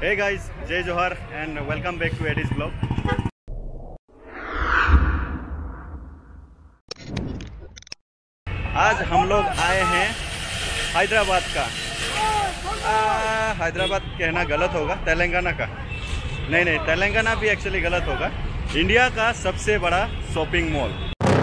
हे guys, जय जोहार and welcome back to एडिस ब्लॉग। आज हम लोग आए हैं हैदराबाद का हैदराबाद कहना गलत होगा, तेलंगाना का नहीं, तेलंगाना भी एक्चुअली गलत होगा। इंडिया का सबसे बड़ा शॉपिंग मॉल।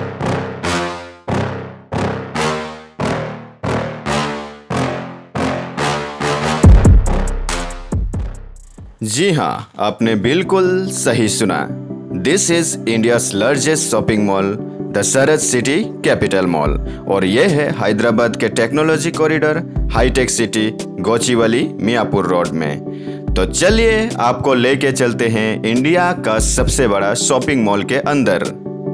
जी हाँ, आपने बिल्कुल सही सुना। This is India's largest shopping mall, the Sarath city capital mall, और यह है हैदराबाद के technology corridor hitech city Gachibowli Miyapur road में। तो चलिए आपको लेके चलते हैं इंडिया का सबसे बड़ा शॉपिंग मॉल के अंदर।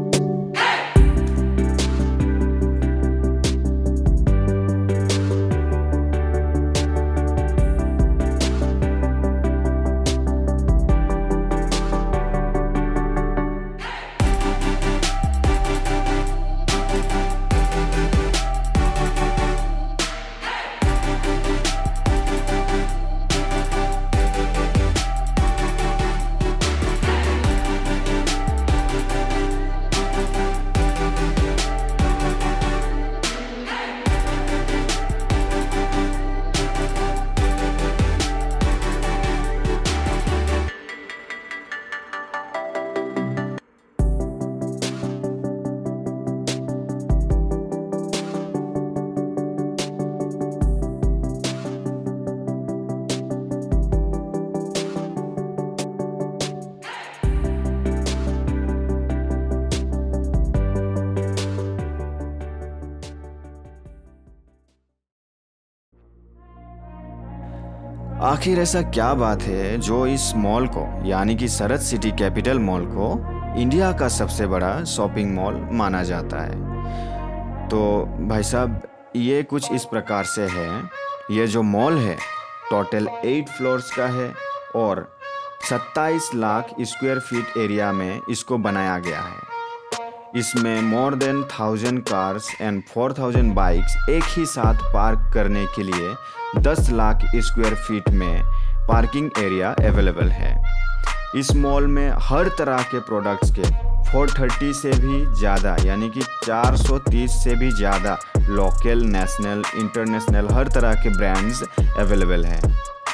आखिर ऐसा क्या बात है जो इस मॉल को, यानी कि सरद सिटी कैपिटल मॉल को इंडिया का सबसे बड़ा शॉपिंग मॉल माना जाता है? तो भाई साहब, ये कुछ इस प्रकार से है। ये जो मॉल है टोटल 8 फ्लोर्स का है और 27 लाख स्क्वायर फीट एरिया में इसको बनाया गया है। इसमें more than 1000 cars and 4000 bikes एक ही साथ पार्क करने के लिए 10 लाख स्क्वायर फीट में पार्किंग एरिया अवेलेबल है। इस मॉल में हर तरह के प्रोडक्ट्स के 430 से भी ज़्यादा, यानी कि 430 से भी ज़्यादा लोकल, नेशनल, इंटरनेशनल हर तरह के ब्रांड्स अवेलेबल हैं।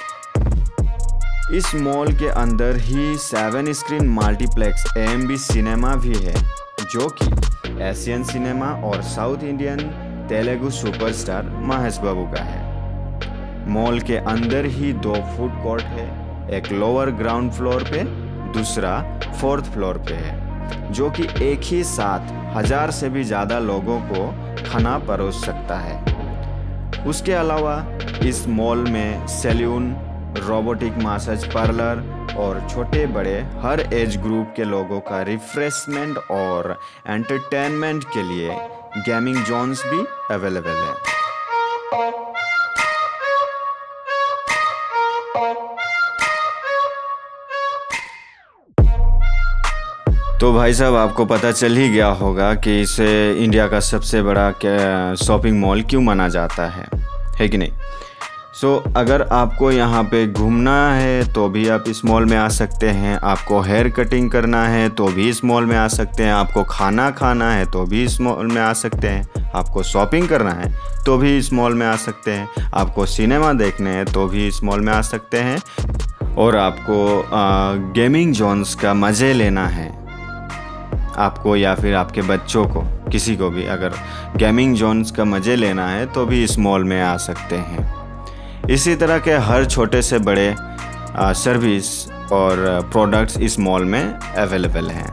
इस मॉल के अंदर ही 7 स्क्रीन मल्टीप्लेक्स AMB सिनेमा भी है, जो कि एशियन सिनेमा और south Indian Telugu superstar Mahesh Babu का है। मॉल के अंदर ही 2 फूड कोर्ट है, एक लोअर ग्राउंड फ्लोर पे, दूसरा 4th फ्लोर पे है, जो कि एक ही साथ 1000 से भी ज़्यादा लोगों को खाना परोस सकता है। उसके अलावा इस मॉल में सैलून, रोबोटिक मसाज पार्लर और छोटे बड़े हर एज ग्रुप के लोगों का रिफ्रेशमेंट और एंटरटेनमेंट के लिए गेमिंग जोन्स भी अवेलेबल है। तो भाई साहब, आपको पता चल ही गया होगा कि इसे इंडिया का सबसे बड़ा शॉपिंग मॉल क्यों माना जाता है कि नहीं? अगर आपको यहाँ पे घूमना है तो भी आप इस मॉल में आ सकते हैं, आपको हेयर कटिंग करना है तो भी इस मॉल में आ सकते हैं, आपको खाना खाना है तो भी इस मॉल में आ सकते हैं, आपको शॉपिंग करना है तो भी इस मॉल में आ सकते हैं, आपको सिनेमा देखने हैं तो भी इस मॉल में आ सकते हैं, और आपको गेमिंग जोन्स का मज़े लेना है, आपको या फिर आपके बच्चों को, किसी को भी अगर गेमिंग जोन्स का मज़े लेना है तो भी इस मॉल में आ सकते हैं। इसी तरह के हर छोटे से बड़े सर्विस और प्रोडक्ट्स इस मॉल में अवेलेबल हैं।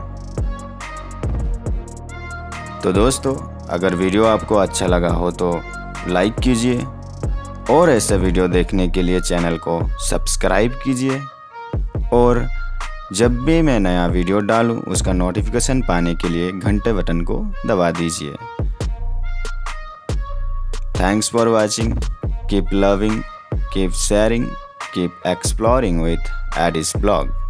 तो दोस्तों, अगर वीडियो आपको अच्छा लगा हो तो लाइक कीजिए और ऐसे वीडियो देखने के लिए चैनल को सब्सक्राइब कीजिए, और जब भी मैं नया वीडियो डालूं उसका नोटिफिकेशन पाने के लिए घंटे बटन को दबा दीजिए। Thanks for watching, keep loving, keep sharing, keep exploring with Addis Blog.